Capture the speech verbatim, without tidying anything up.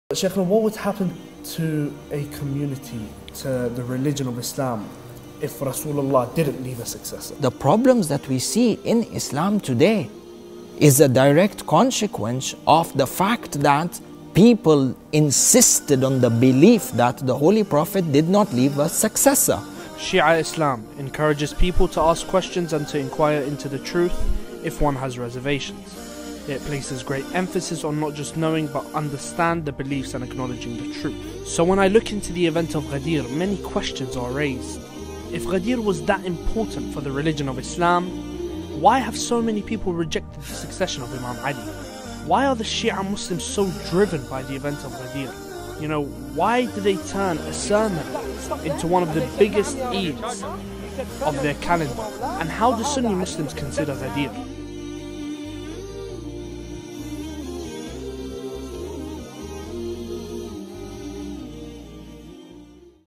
Shaykh, what would happen to a community, to the religion of Islam, if Rasulullah didn't leave a successor? The problems that we see in Islam today is a direct consequence of the fact that people insisted on the belief that the Holy Prophet did not leave a successor. Shia Islam encourages people to ask questions and to inquire into the truth if one has reservations. It places great emphasis on not just knowing but understand the beliefs and acknowledging the truth. So when I look into the event of Ghadeer, many questions are raised. If Ghadeer was that important for the religion of Islam, why have so many people rejected the succession of Imam Ali? Why are the Shia Muslims so driven by the event of Ghadeer? You know, why do they turn a sermon into one of the biggest Eids of their calendar? And how do Sunni Muslims consider Ghadeer?